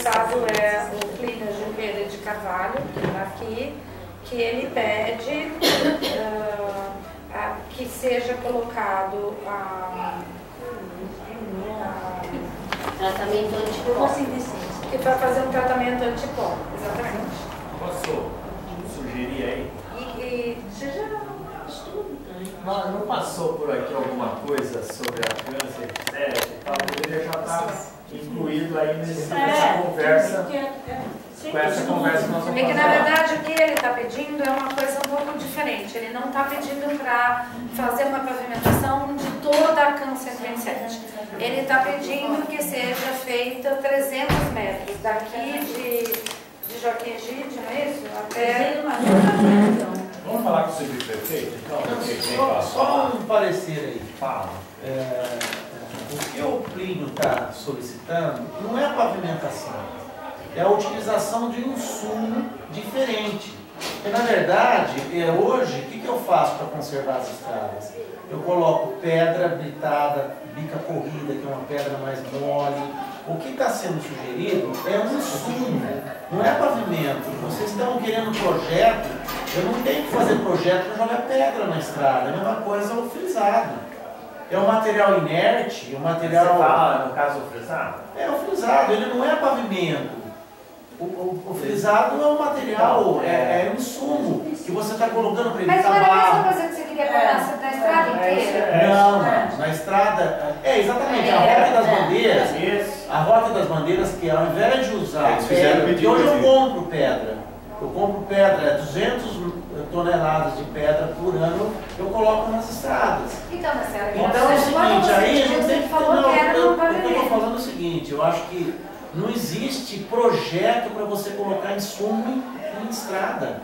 interessado é o Plínio Gilberto de Carvalho, que está aqui, que ele pede que seja colocado tratamento antipó. Que vai fazer um tratamento antipó, exatamente. Posso sugerir aí? E você já estuda. Não passou por aqui alguma coisa sobre a câncer de teste e tal? Poderia já estar incluído aí nessa conversa. Com essa conversa que nós vamos É que, fazer. na verdade, o que ele está pedindo é uma coisa um pouco diferente. Ele não está pedindo para fazer uma pavimentação de toda a Câncer 27. Ele está pedindo que seja feita 300 metros daqui de Joaquim Egídio, não é isso? Até... Vamos falar com o subprefeito, então? Só um parecer aí. Fala. O que o Plínio está solicitando não é a pavimentação. É a utilização de um insumo diferente. Porque, na verdade, hoje, o que eu faço para conservar as estradas? Eu coloco pedra britada, bica corrida, que é uma pedra mais mole. O que está sendo sugerido é um insumo, não é pavimento. Vocês estão querendo projeto, eu não tenho que fazer projeto para jogar pedra na estrada. A mesma coisa é o frisado. É um material inerte, é um material... Você fala, no caso, o frisado? É o frisado, ele não é pavimento. O frisado é um material, é um insumo que você está colocando para Mas evitar não era a mesma barro. coisa que você queria pôr na estrada inteira? Não, na estrada, exatamente, a Rota das Bandeiras, a Rota das Bandeiras, que ao invés de usar pedra, porque hoje eu compro pedra, 200 toneladas de pedra por ano, eu coloco nas estradas. Então, Marcelo, Então é o seguinte, aí a gente tem que... falou que era no eu pavimento. estou falando o seguinte, eu acho que não existe projeto para você colocar insumo em estrada.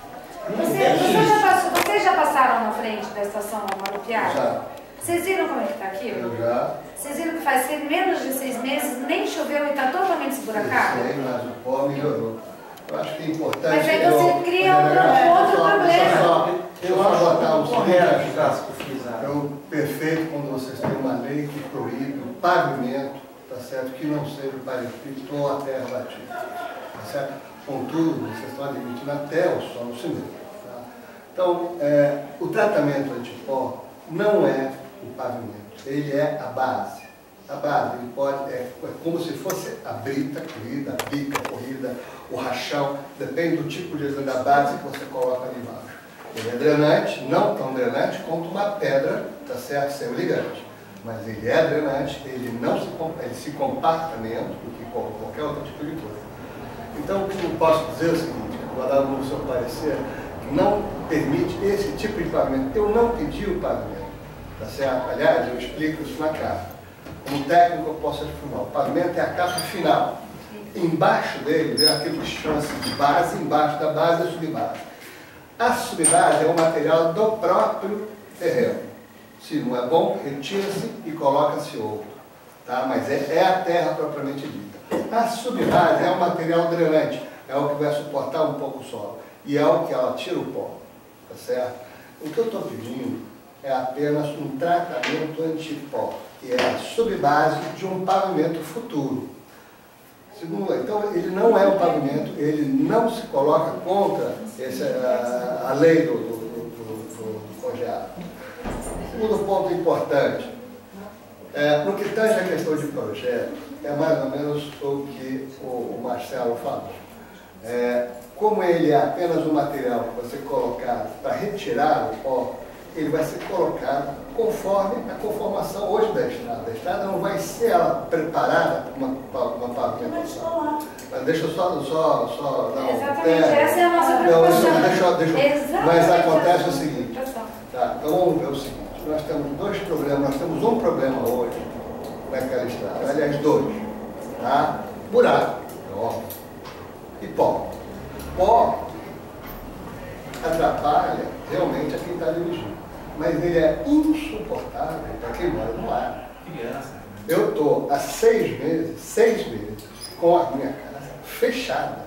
Não tem isso. Vocês já passaram na frente da estação Marupiara? Já. Vocês viram como é que está aqui? Eu já. Vocês viram que faz menos de 6 meses, nem choveu e está totalmente esburacado? Eu sei, mas o pó melhorou. Eu acho que é importante... Mas aí você cria outro problema. Eu acho botar um correto seguinte, frisado. é o perfeito quando vocês têm uma lei que proíbe o pavimento, tá certo? Que não seja parecido ou a terra batida, tá certo? Contudo, vocês estão admitindo até o solo cimento. Tá? Então, o tratamento antipó não é o pavimento, ele é a base. A base, ele pode, é como se fosse a brita corrida, a bica corrida, o rachão, depende do tipo da base que você coloca ali embaixo. Ele é drenante, não tão drenante quanto uma pedra, tá certo, sem ligante. Mas ele é drenante, ele se compacta menos do que qualquer outro tipo de coisa. Então, o que eu posso dizer é o seguinte, vou dar no seu parecer, que não permite esse tipo de pavimento. Eu não pedi o pavimento, tá certo? Aliás, eu explico isso na carta. Como técnico, eu posso afirmar, o pavimento é a capa final. Embaixo dele vem aquilo que chama-se de base, embaixo da base é a subbase. A subbase é o material do próprio terreno. Se não é bom, retira-se e coloca-se outro. Tá? Mas é a terra propriamente dita. A subbase é um material drenante, é o que vai suportar um pouco o solo. E é o que ela tira o pó. Tá certo? O que eu estou pedindo é apenas um tratamento antipó, que é a subbase de um pavimento futuro. Segundo, então, ele não é um pavimento, ele não se coloca contra a lei do congeado. Segundo ponto importante, no que tange a questão de projeto, é mais ou menos o que o Marcelo falou. Como ele é apenas um material que você colocar para retirar o pó, ele vai ser colocado conforme a conformação hoje da estrada. A estrada não vai ser ela preparada para uma pavimentação. Mas deixa eu só dar um... Exatamente, essa é a nossa preocupação. Mas acontece o seguinte, tá? Então vamos ver o seguinte, nós temos dois problemas, nós temos um problema hoje naquela estrada, aliás dois, tá? Buraco, é óbvio, e pó. Pó atrapalha realmente a quem está dirigindo, mas ele é insuportável para quem mora no ar. Eu estou há 6 meses com a minha casa fechada.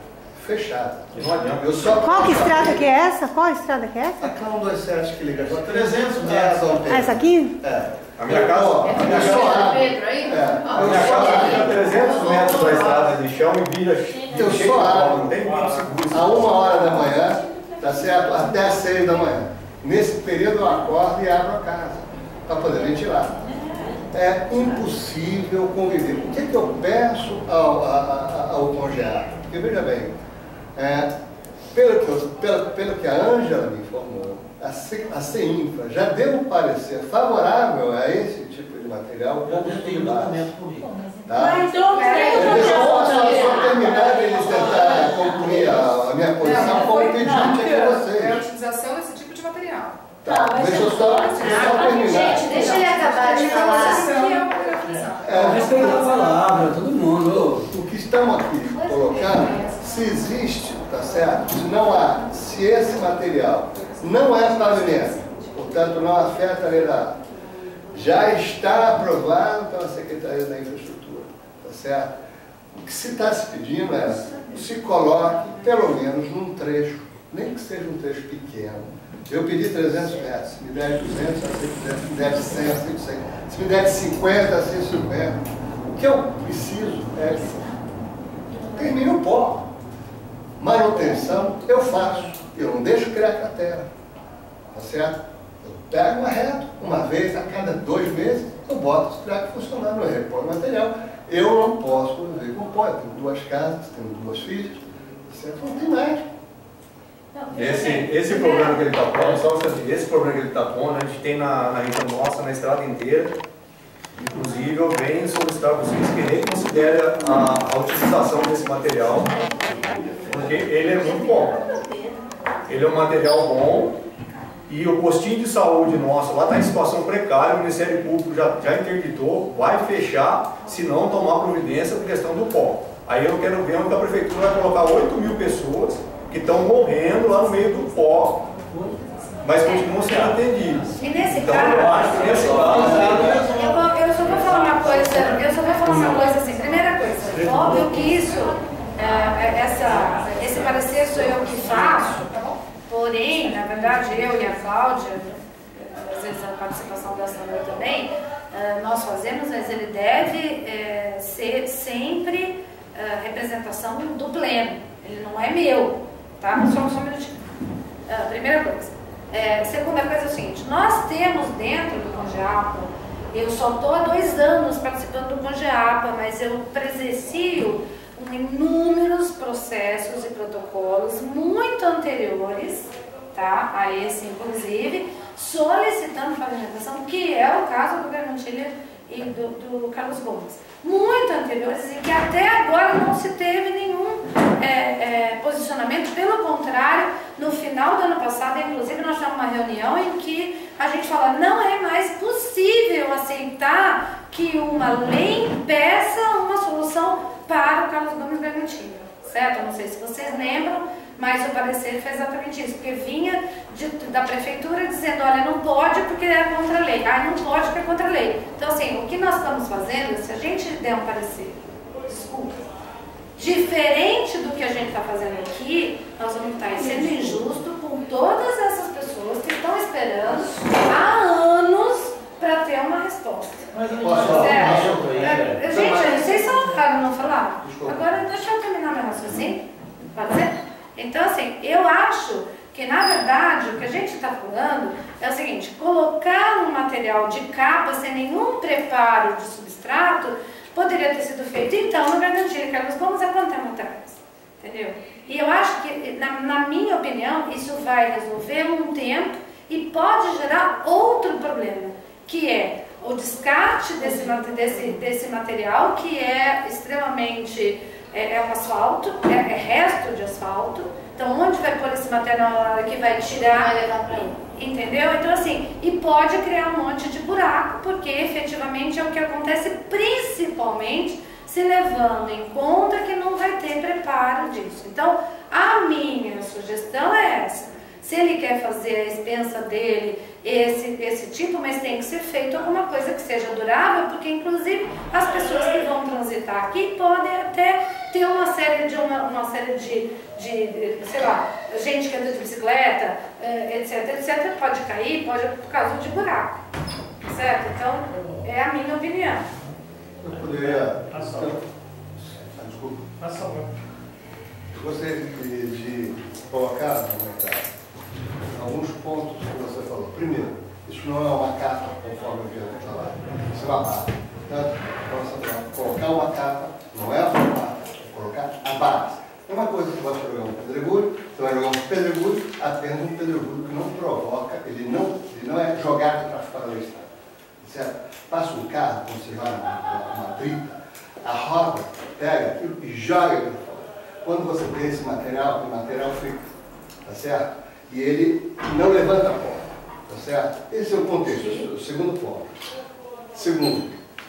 Eu só... Qual que estrada que é essa? Qual estrada que é essa? Aquela 127 que liga só 300 metros. Ah, essa aqui? É. A minha casa... É Pedro aí? A minha casa fica 300 metros da estrada de chão e vira Eu cheio só de abro pó, não tem muito seguro. a 1h da manhã, tá certo? Até as 6 da manhã. Nesse período eu acordo e abro a casa para poder ventilar. É impossível conviver. O que eu peço ao Congeap? Porque veja bem, pelo que a Ângela me informou, a CEINFRA já deu um parecer favorável a esse tipo de material como documento comigo. Tá? Mas eu só terminar de tentar concluir a minha posição como pedinte aqui a vocês. É a utilização desse tipo de material. Tá, deixa eu só terminar. Gente, deixa ele acabar de falar. Respeita a palavra, todo mundo. O que estamos aqui colocando, se existe, tá certo? Se esse material não é pavimento, portanto não afeta a lei da água, já está aprovado pela Secretaria da Infraestrutura, tá certo? O que se está se pedindo é se coloque pelo menos num trecho, nem que seja um trecho pequeno. Eu pedi 300 metros, se me der 200, aceito 200, se me der 100, aceito 100, se me der 50, aceito 50. O que eu preciso é que termine o pó. Manutenção eu faço, eu não deixo criar cratera, tá certo? Eu pego uma reta, uma vez a cada 2 meses, eu boto os tracos funcionando, eu reponho o material. Eu não posso viver com pó, eu tenho 2 casas, tenho 2 filhas, tá certo? Não tem mais. Esse problema que ele está pondo, só esse problema que ele está pondo, a gente tem na região nossa, na estrada inteira. Inclusive, eu venho solicitar a vocês que reconsiderem a utilização desse material, porque ele é muito bom. Ele é um material bom e o postinho de saúde nosso lá está em situação precária, o Ministério Público já interditou, vai fechar se não tomar providência por questão do pó. Aí eu quero ver onde a Prefeitura vai colocar 8.000 pessoas que estão morrendo lá no meio do pó, mas continuam sendo atendidos. E nesse então, caso, eu acho que nesse caso, eu só vou falar uma coisa assim. Primeira coisa, óbvio que esse parecer sou eu que faço, porém, na verdade, eu e a Cláudia, às vezes a participação da Sandra também, nós fazemos, mas ele deve ser sempre representação do pleno, ele não é meu. Tá? Só um minutinho. Primeira coisa. Segunda coisa é o seguinte, nós temos dentro do Congeapa, eu só estou há 2 anos participando do Congeapa, mas eu presencio inúmeros processos e protocolos muito anteriores, tá? A esse inclusive, solicitando pavimentação, que é o caso do Bergantilha e do Carlos Gomes. Muito anteriores e que até agora não se teve nenhum posicionamento. Pelo contrário, no final do ano passado, inclusive, nós tivemos uma reunião em que a gente fala, não é mais possível aceitar que uma lei peça uma solução para o Carlos Gomes Bergantilha, certo? Eu não sei se vocês lembram, mas o parecer foi exatamente isso, porque vinha da prefeitura dizendo, olha, não pode porque é contra a lei, não pode porque é contra a lei. Então, assim, o que nós estamos fazendo, se a gente der um parecer, desculpa, diferente do que a gente está fazendo aqui, nós vamos estar sendo injusto com todas essas pessoas que estão esperando há anos para ter uma resposta. Mas eu posso falar um assunto aí, gente, vocês só não falaram? Agora, deixa eu terminar meu raciocínio, pode ser? Então, assim, eu acho que, na verdade, o que a gente está falando é o seguinte, colocar um material de capa sem nenhum preparo de substrato poderia ter sido feito, então, no Bergantilha e Carlos Gomes há quanto tempo atrás? Entendeu? E eu acho que, na minha opinião, isso vai resolver um tempo e pode gerar outro problema, que é o descarte desse material, que é extremamente... É um asfalto, é resto de asfalto. Então, onde vai pôr esse material na hora que vai tirar? Vai levar para aí. Entendeu? Então, assim, e pode criar um monte de buraco, porque efetivamente é o que acontece, principalmente se levando em conta que não vai ter preparo disso. Então, a minha sugestão é essa. Se ele quer fazer a expensa dele, esse tipo, mas tem que ser feito alguma coisa que seja durável, porque inclusive as pessoas que vão transitar aqui podem até ter uma série de sei lá, gente que anda de bicicleta, etc, pode cair, pode por causa de buraco, certo? Então, é a minha opinião. Eu poderia... Desculpa. Eu gostaria de colocar alguns pontos que você falou. Primeiro, isso não é uma capa, conforme eu vi falar. Isso é uma base. Portanto, colocar uma capa não é a capa, é colocar a base. É uma coisa que você vai jogar um pedregulho, você vai jogar um pedregulho, apenas um pedregulho que não provoca, ele não é jogado para fora da estrada. Certo? Passa um carro, quando você vai numa brita, a roda pega aquilo e joga para fora. Quando você tem esse material, o material fica, tá certo? E ele não levanta a porta, tá certo? Esse é o contexto, o segundo ponto. Segundo,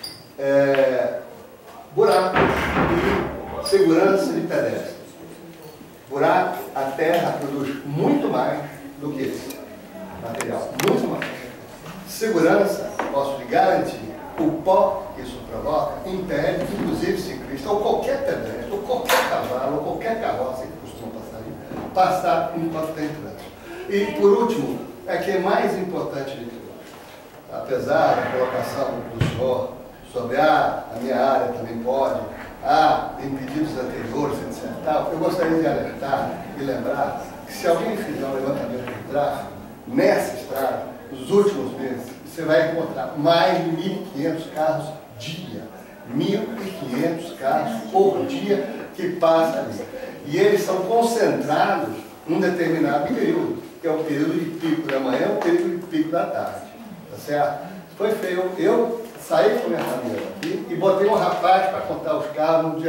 buracos e segurança de pedestres. Buraco, a terra produz muito mais do que esse material, muito mais. Segurança, posso lhe garantir, o pó que isso provoca impede, inclusive ciclista, ou qualquer pedestre, ou qualquer cavalo, ou qualquer carroça que costuma passar enquanto tem trânsito. E, por último, é que é mais importante de tudo. Apesar da colocação do senhor sobre a minha área também pode, em pedidos anteriores, etc. Eu gostaria de alertar e lembrar que se alguém fizer um levantamento de tráfego nessa estrada, nos últimos meses, você vai encontrar mais de 1.500 carros dia. 1.500 carros por dia que passam ali. E eles são concentrados num determinado período, que é o período de pico da manhã, o período de pico da tarde. Tá certo? Foi feio. Eu saí com minha família aqui e botei um rapaz para contar os carros no dia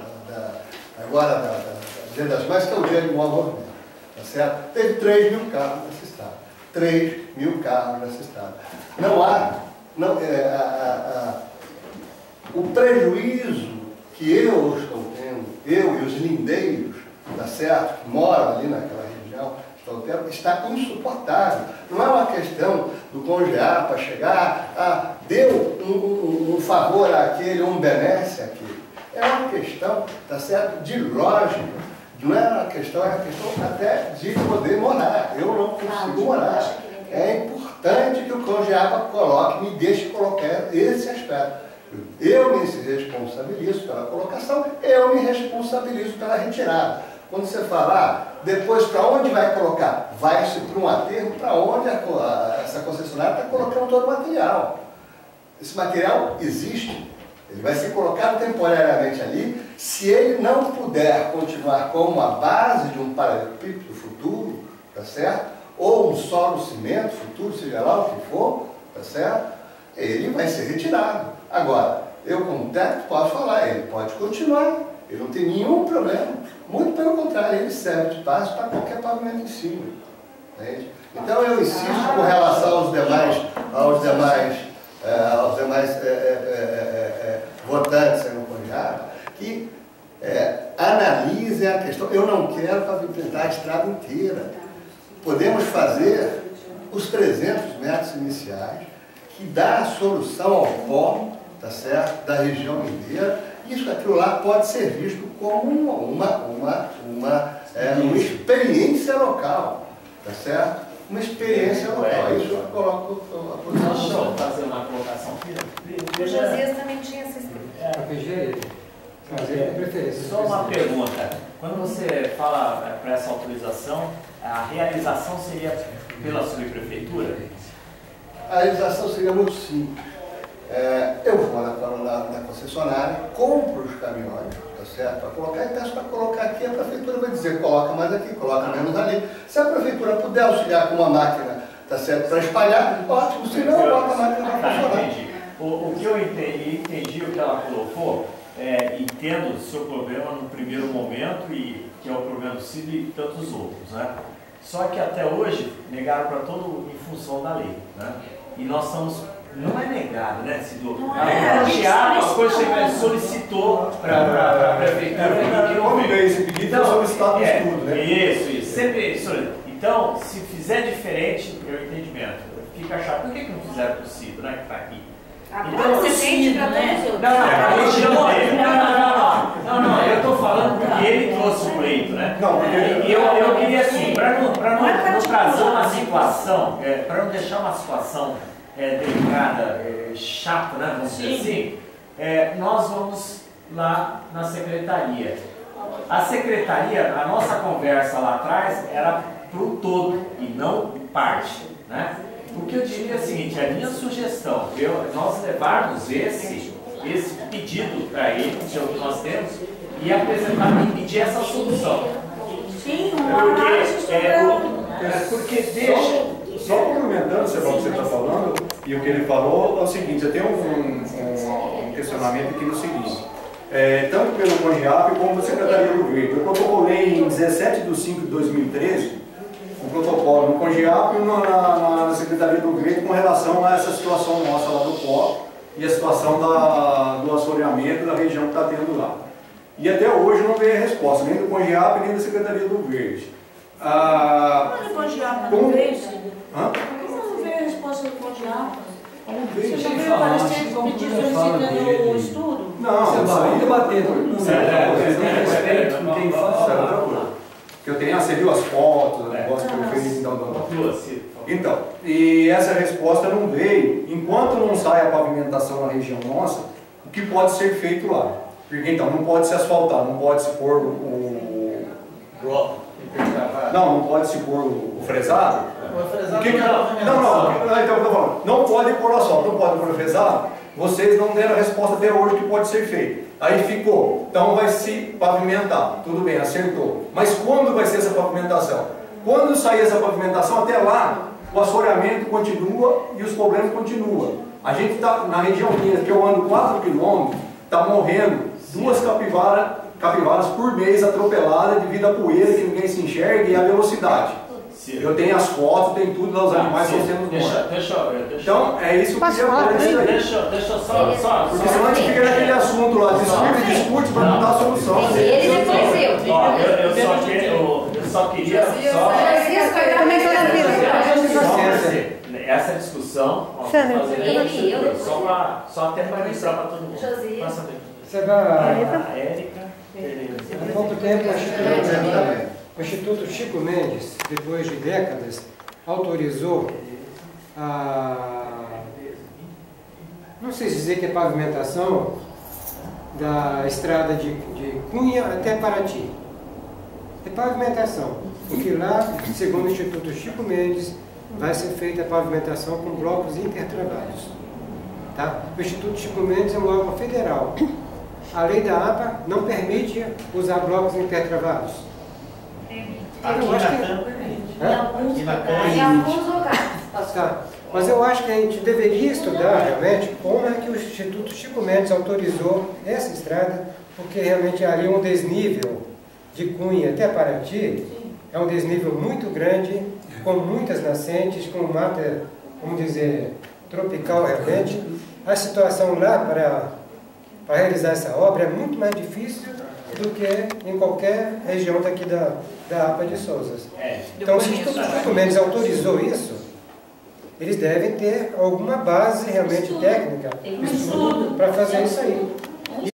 Dia das Mães, que é o dia de maior movimento. Tá certo? Teve 3.000 carros nessa estrada. 3.000 carros nessa estrada. Não há... o prejuízo que eu estou tendo, eu e os lindeiros, tá certo, que moram ali naquela região, está insuportável. Não é uma questão do congear para chegar, deu um favor àquele, um benesse àquele. É uma questão, tá certo, de lógica. Não é uma questão, é uma questão até de poder morar. Eu não consigo morar. É importante que o Congeaba coloque, me deixe colocar esse aspecto. Eu me responsabilizo pela colocação, eu me responsabilizo pela retirada. Quando você falar, depois para onde vai colocar? Vai-se para um aterro, para onde essa concessionária está colocando todo o material. Esse material existe, ele vai ser colocado temporariamente ali, se ele não puder continuar como a base de um paralelepípedo futuro, tá certo? Ou um solo cimento futuro, seja lá o que for, tá certo? Ele vai ser retirado. Agora, eu como técnico posso falar, ele pode continuar, ele não tem nenhum problema. Muito pelo contrário, ele serve de base para qualquer pavimento em cima. Entende? Então eu insisto com relação aos demais votantes aí no Congeaba, que analisem a questão. Eu não quero pavimentar a estrada inteira. Podemos fazer os 300 metros iniciais, que dá a solução ao pó, tá certo, da região inteira. Isso, aquilo lá pode ser visto como uma experiência local, tá certo? Uma experiência local. Isso eu coloco a posição. Deixa eu fazer uma colocação aqui. O Josias também tinha essa preferência. Só uma pergunta. Quando você fala para essa autorização, a realização seria pela subprefeitura? A realização seria muito simples. Eu vou na concessionária, compro os caminhões, tá certo? Para colocar e peço para colocar aqui, a prefeitura vai dizer, coloca mais aqui, coloca menos ali. Se a prefeitura puder auxiliar com uma máquina, tá certo, para espalhar, ótimo, se não, coloca a máquina para funcionar. Entendi. O que eu entendi o que ela colocou, entendo o seu problema no primeiro momento, e que é o problema do CID e tantos outros, né? Só que até hoje negaram para todo em função da lei, né? E nós estamos, não é negado, né, Cido? A coisa que solicitou para a prefeitura. Como veio esse pedido, foi solicitado no estudo, né? Isso, sempre solicitado. Então, se fizer diferente, meu entendimento, fica chato. Por que não fizeram com o Cido, né, que está aqui? Então, você sente para todos os outros. Não, eu estou falando porque ele trouxe o pleito, né? E eu queria assim, para não trazer uma situação, para não deixar uma situação delicada, chata, né? Vamos dizer assim, nós vamos lá na secretaria. A secretaria, a nossa conversa lá atrás era para o todo e não parte, né? O que eu diria é o seguinte, a minha sugestão, nós levarmos esse pedido para ele, que é o que nós temos, e apresentar e pedir essa solução. Sim, porque deixa... Só complementando, Sebal, o que você está falando, e o que ele falou é o seguinte, eu tenho um questionamento aqui no seguinte, tanto pelo CONGEAP como pela Secretaria do Verde. Eu protocolei em 17 de 5 de 2013 um protocolo no CONGEAP e na Secretaria do Verde com relação a essa situação nossa lá do pó e a situação do assoreamento da região que está tendo lá. E até hoje não veio a resposta, nem do CONGEAP nem da Secretaria do Verde. Mas o CONGEAP não veio? Hã? Não veio a resposta do CONGEAP. Não veio. Você não veio aparecer pedir solicitando o estudo? Não, Você vai debater todo mundo. Tem respeito com quem fala. Que eu tenho, você viu as fotos, o negócio que eu fiz, então, e essa resposta não veio, enquanto não sai a pavimentação na região nossa, o que pode ser feito lá? Porque então, não pode se asfaltar, não pode se pôr o bloco, não pode se pôr o fresado. Não pode pôr o asfalto, não pode pôr o fresado. Vocês não deram a resposta até hoje que pode ser feito. Aí ficou, então vai se pavimentar. Tudo bem, acertou. Mas quando vai ser essa pavimentação? Quando sair essa pavimentação, até lá, o assoreamento continua e os problemas continuam. A gente está na região minha, que eu ando 4 km, está morrendo 2 capivaras por mês atropeladas devido à poeira que ninguém se enxerga e à velocidade. Eu tenho as fotos, tem tudo dos animais que sendo mortos. Então, é isso que eu queria falar. Deixa só. Porque senão a gente fica naquele assunto lá, discute para não dar a solução. Ele depois Eu só queria... Essa discussão, só até para mostrar para todo mundo. Você vai... Érica. Há pouco tempo, o Instituto Chico Mendes, depois de décadas, autorizou não sei dizer que é pavimentação da estrada de Cunha até Paraty. É pavimentação, porque lá, segundo o Instituto Chico Mendes, vai ser feita a pavimentação com blocos intertravados. Tá? O Instituto Chico Mendes é um órgão federal. A lei da APA não permite usar blocos intertravados. Em alguns lugares. Tá. Mas eu acho que a gente deveria estudar realmente como é que o Instituto Chico Mendes autorizou essa estrada, porque realmente ali é um desnível de Cunha até Paraty, é um desnível muito grande, com muitas nascentes, com mata, vamos dizer, tropical realmente. A situação lá para realizar essa obra é muito mais difícil do que em qualquer região daqui da APA de Souzas. Então, se o Instituto Chico Mendes autorizou isso, eles devem ter alguma base realmente técnica para fazer isso aí.